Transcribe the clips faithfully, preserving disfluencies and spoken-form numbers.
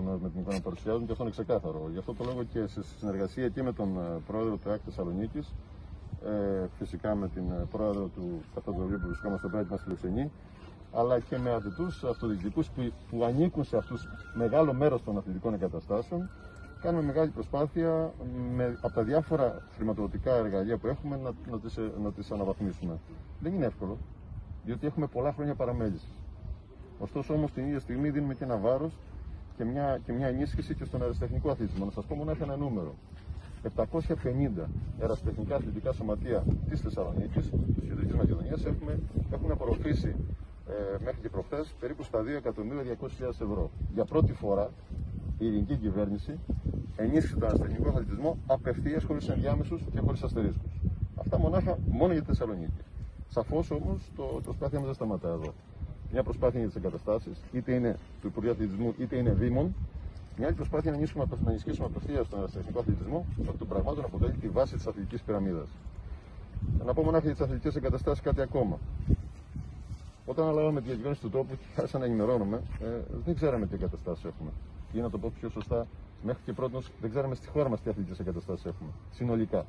προφανώς με την εικόνα που παρουσιάζουν και αυτό είναι ξεκάθαρο. Γι' αυτό το λόγο και σε συνεργασία και με τον πρόεδρο του ΕΚ Θεσσαλονίκης, ε, φυσικά με την πρόεδρο του Καθοδρομίου που βρισκόμαστε εδώ πέρα, μας φιλοξενεί, αλλά και με αρκετούς αυτοδιοικητικούς που, που ανήκουν σε αυτούς μεγάλο μέρος των αθλητικών εγκαταστάσεων. Κάνουμε μεγάλη προσπάθεια με, από τα διάφορα χρηματοδοτικά εργαλεία που έχουμε να, να, τις, να τις αναβαθμίσουμε. Δεν είναι εύκολο, διότι έχουμε πολλά χρόνια παραμέλησης. Ωστόσο όμως την ίδια στιγμή δίνουμε και ένα βάρος και μια, και μια ενίσχυση και στον αεραστεχνικό αθλητισμό. Να σας πω μονάχα ένα νούμερο. επτακόσια πενήντα αεραστεχνικά αθλητικά σωματεία της Θεσσαλονίκης, της Κεντρικής Μακεδονίας, έχουν απορροφήσει ε, μέχρι και προχθές περίπου στα δύο εκατομμύρια διακόσιες χιλιάδες ευρώ. Για πρώτη φορά η ελληνική κυβέρνηση ενίσχυσε τον αεραστεχνικό αθλητισμό απευθείας, χωρίς ενδιάμεσους και χωρίς αστερίσκους. Αυτά μονάχα μόνο για τη Θεσσαλονίκη. Σαφώς όμως το, το προσπάθεια μας δεν σταματά εδώ. Μια προσπάθεια για τις εγκαταστάσεις, είτε είναι του Υπουργείου Αθλητισμού είτε είναι Δήμων. Μια άλλη προσπάθεια είναι να ενισχύσουμε απευθείας τον αεραστεχνικό αθλητισμό, ότι των πραγμάτων αποτελεί τη βάση της αθλητικής πυραμίδας. Να πω μονάχα για τις αθλητικές εγκαταστάσεις κάτι ακόμα. Όταν αναλάβαμε τη διακυβέρνηση του τόπου και άρχισα να ενημερώνομαι, ε, δεν ξέραμε τι εγκαταστάσεις έχουμε. Ή να το πω πιο σωστά, μέχρι και πρώτος δεν ξέραμε στη χώρα μας τι αθλητικές εγκαταστάσεις έχουμε. Συνολικά.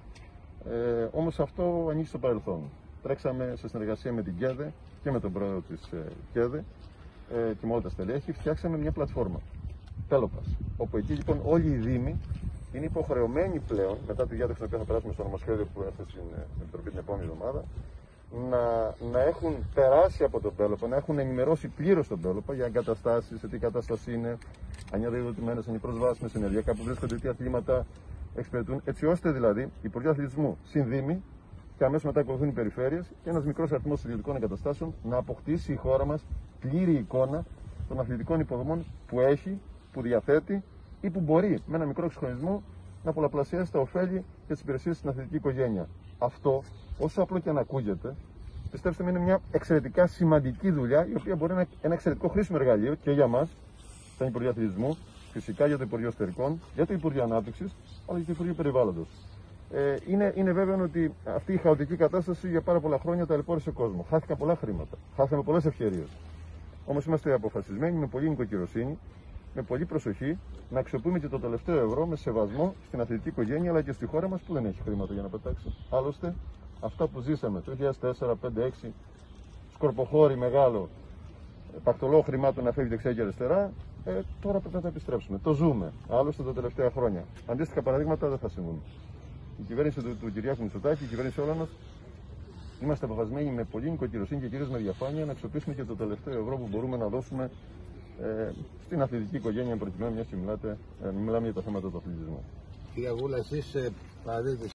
Ε, όμως αυτό ανήκει στο παρελθόν. Τρέξαμε σε συνεργασία με την ΚΕΔΕ και με τον πρόεδρο της ε, ΚΕΔΕ ε, και με όλα τα στελέχη, φτιάξαμε μια πλατφόρμα. Τέλοπας. Όπου εκεί λοιπόν όλοι οι Δήμοι είναι υποχρεωμένοι πλέον, μετά τη διάταξη που θα περάσουμε στο νομοσχέδιο που έρθει στην Επιτροπή την επόμενη εβδομάδα, να, να έχουν περάσει από τον Πέλοπα, να έχουν ενημερώσει πλήρως τον Πέλοπα για εγκαταστάσεις, σε τι κατάσταση είναι, αν είναι αδειοδοτημένες, αν είναι προσβάσιμες, ενεργειακά που βρίσκονται, τι αθλήματα εξυπηρετούν, έτσι ώστε δηλαδή Υπουργείο Αθλητισμού συνδήμοι και αμέσως μετά ακολουθούν οι περιφέρειες και ένας μικρός αριθμός ιδιωτικών εγκαταστάσεων να αποκτήσει η χώρα μας πλήρη εικόνα των αθλητικών υποδομών που έχει, που διαθέτει ή που μπορεί με ένα μικρό εξυγχρονισμό να πολλαπλασιάσει τα ωφέλη και τις υπηρεσίες στην αθλητική οικογένεια. Αυτό, όσο απλό και αν ακούγεται, πιστέψτε με, είναι μια εξαιρετικά σημαντική δουλειά, η οποία μπορεί να είναι ένα εξαιρετικό χρήσιμο εργαλείο και για μας, σαν Υπουργείο Αθλητισμού, φυσικά για το Υπουργείο Εσωτερικών, για το Υπουργείο Ανάπτυξης, αλλά και το Υπουργείο Περιβάλλοντος. Ε, είναι, είναι βέβαιο ότι αυτή η χαοτική κατάσταση για πάρα πολλά χρόνια ταλαιπώρησε κόσμο. Χάθηκαν πολλά χρήματα, χάσαμε πολλές ευκαιρίες. Όμως είμαστε αποφασισμένοι με πολύ νοικοκυροσύνη, με πολλή προσοχή, να αξιοποιούμε και το τελευταίο ευρώ με σεβασμό στην αθλητική οικογένεια αλλά και στη χώρα μας που δεν έχει χρήματα για να πετάξει. Άλλωστε, αυτά που ζήσαμε το δύο χιλιάδες τέσσερα, πέντε, έξι, σκορποχώρι μεγάλο, πακτολό χρημάτων να φεύγει δεξιά και αριστερά, ε, τώρα πρέπει να τα επιστρέψουμε. Το ζούμε. Άλλωστε τα τελευταία χρόνια. Αντίστοιχα παραδείγματα δεν θα συμβούν. Η κυβέρνηση του, του Κυριάκου Μητσοτάκη, η κυβέρνηση όλων μας, είμαστε αποφασισμένοι με πολύ νοικοκυροσύνη και κυρίως με διαφάνεια να αξιοποιήσουμε και το τελευταίο ευρώ που μπορούμε να δώσουμε ε, στην αθλητική οικογένεια, προκειμένου μια και μιλάτε, ε, μιλάμε για τα θέματα του αθλητισμού. Κύριε Γούλα, εσείς παραδίδετε